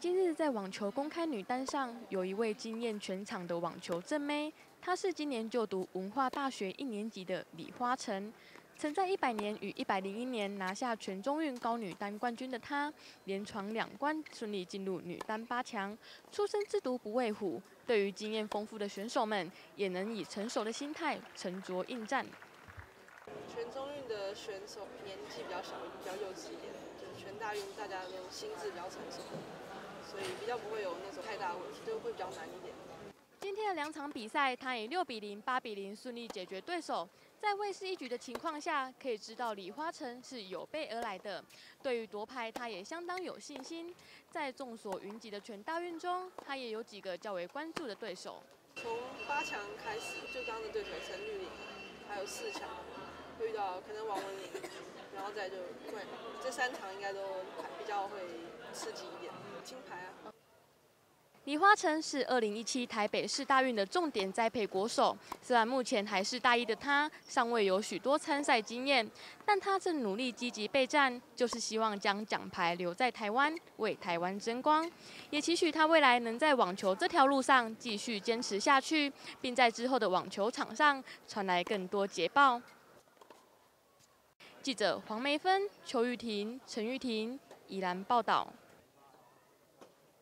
近日在网球公开女单上，有一位惊艳全场的网球正妹，她是今年就读文化大学1年级的李花晨。曾在100年与101年拿下全中运高女单冠军的她，连闯2关，顺利进入女单8强。初生之犊不畏虎，对于经验丰富的选手们，也能以成熟的心态沉着应战。 全中运的选手年纪比较小，比较幼稚一点，就是全大运大家都心智比较成熟，所以比较不会有那种太大的问题，就会比较难一点。 今天的2场比赛，他以6比0、8比0顺利解决对手。在未失一举的情况下，可以知道李花晨是有备而来的。对于夺牌，他也相当有信心。在众所云集的全大运中，他也有几个较为关注的对手。 从8强开始，就刚刚的对手陈绿玲，还有4强会遇到可能王文玲，然后再就会这3场应该都比较会刺激一点，金牌啊。 李花晨是2017台北市大运的重点栽培国手，虽然目前还是大一的她，尚未有许多参赛经验，但她正努力积极备战，就是希望将奖牌留在台湾，为台湾争光。也期许她未来能在网球这条路上继续坚持下去，并在之后的网球场上传来更多捷报。记者黄梅芬、邱玉婷、陈玉婷宜兰报道。